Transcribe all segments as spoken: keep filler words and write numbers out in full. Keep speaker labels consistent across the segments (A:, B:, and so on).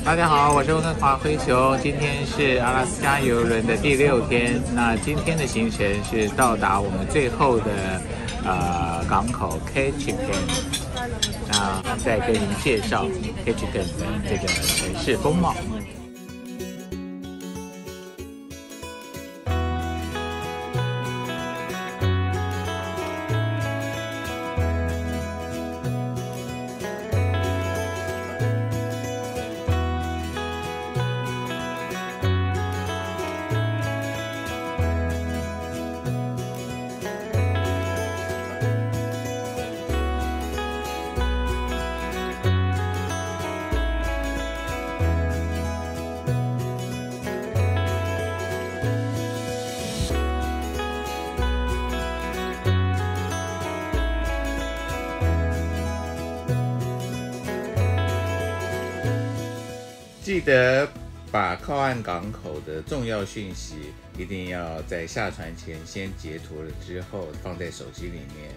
A: 大家好，我是温哥华灰熊。今天是阿拉斯加邮轮的第六天。那今天的行程是到达我们最后的呃港口 Ketchikan。那再跟您介绍 Ketchikan 的这个城市风貌。
B: 记得把靠岸港口的重要讯息一定要在下船前先截图了之后放在手机里面。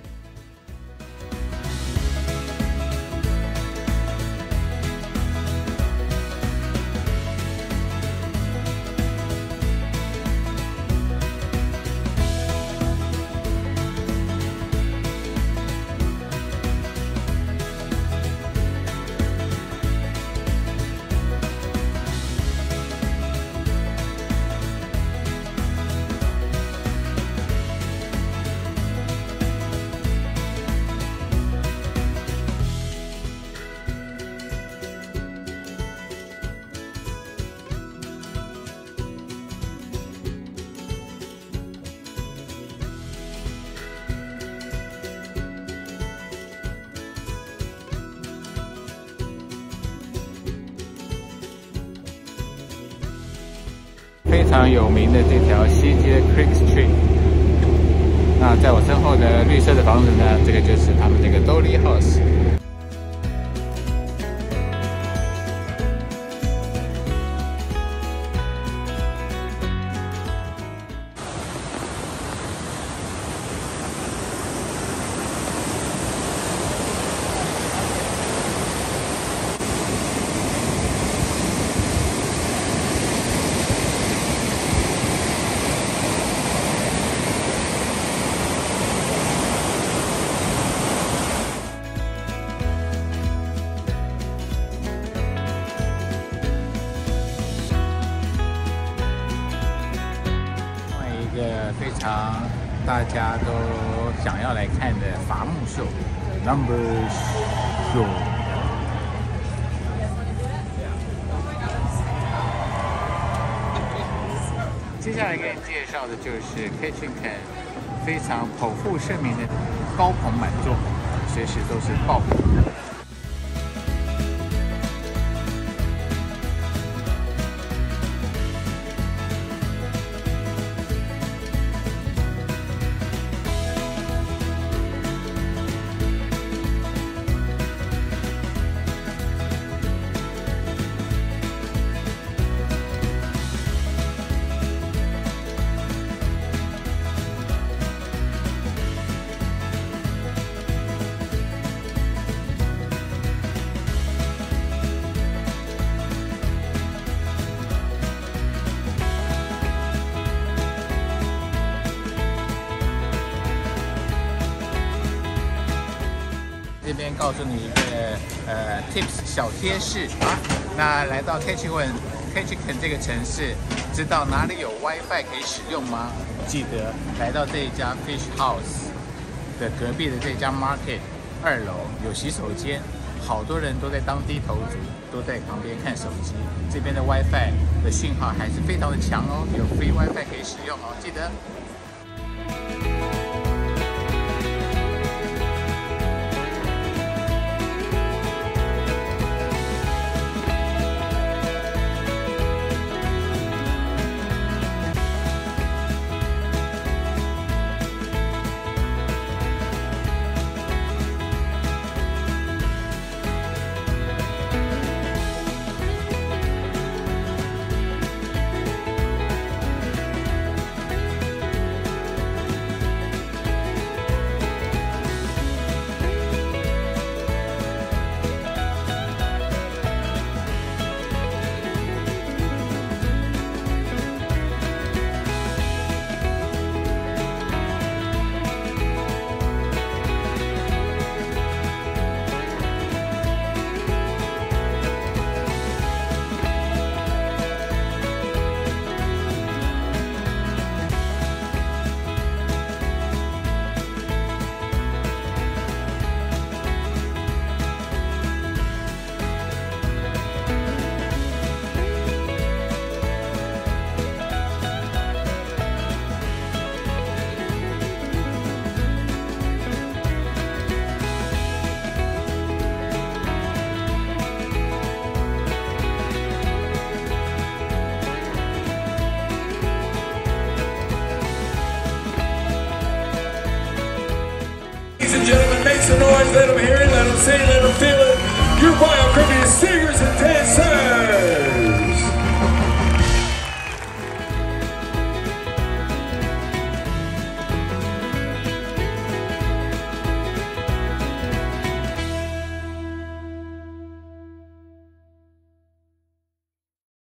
B: 非常有名的这条西街 Creek Street。那在我身后的绿色的房子呢，这个就是他们这个 Dolly House。非常大家都想要来看的伐木秀 ，Lumber Show。接下来给你介绍的就是 Ketchikan 非常颇负盛名的高朋满座，随时都是爆棚。这边告诉你一个呃 tips 小贴士啊，那来到 Ketchikan Ketchikan 这个城市，知道哪里有 WiFi 可以使用吗？记得来到这一家 Fish House 的隔壁的这家 Market 二楼有洗手间，好多人都在当低头族，都在旁边看手机。这边的 WiFi 的讯号还是非常的强哦，有 free WiFi 可以使用哦，记得。
C: Ladies and gentlemen, make some noise. Let them hear it. Let them see it. Let them feel it.